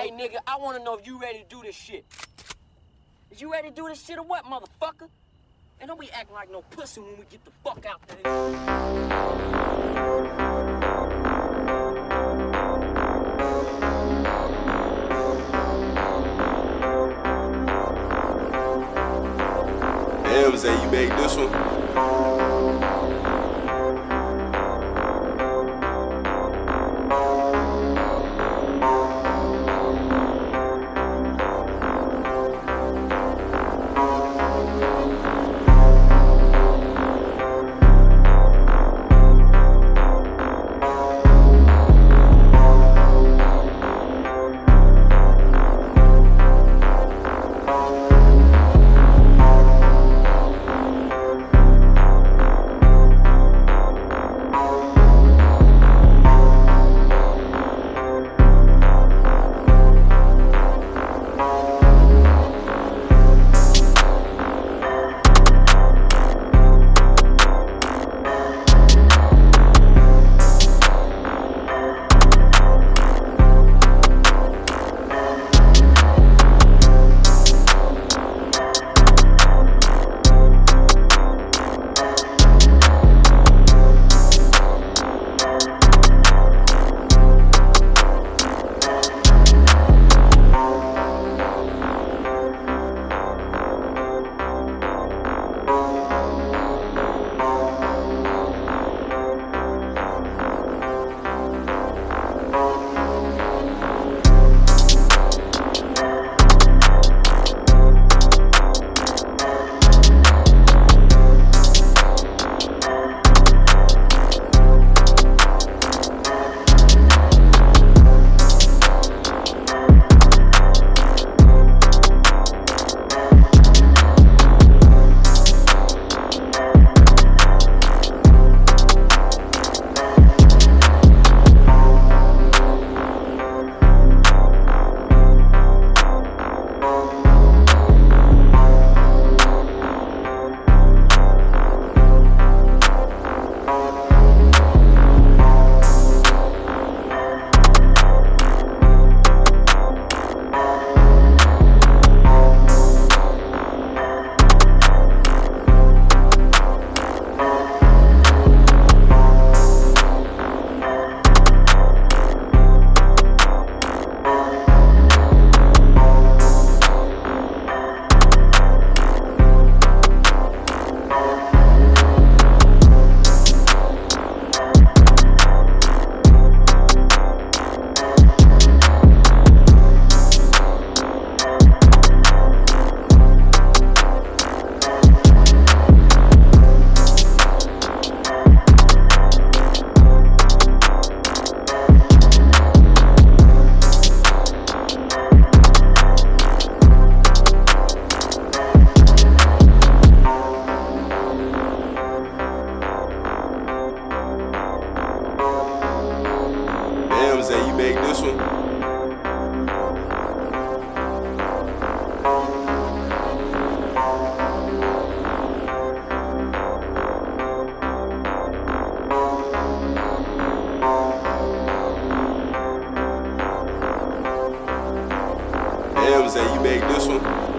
Hey, nigga, I want to know if you ready to do this shit. Is you ready to do this shit or what, motherfucker? And don't be acting like no pussy when we get the fuck out there. Damn, Zay, you made this one? Damn, Zay, you made this one? Damn, Zay, you made this one?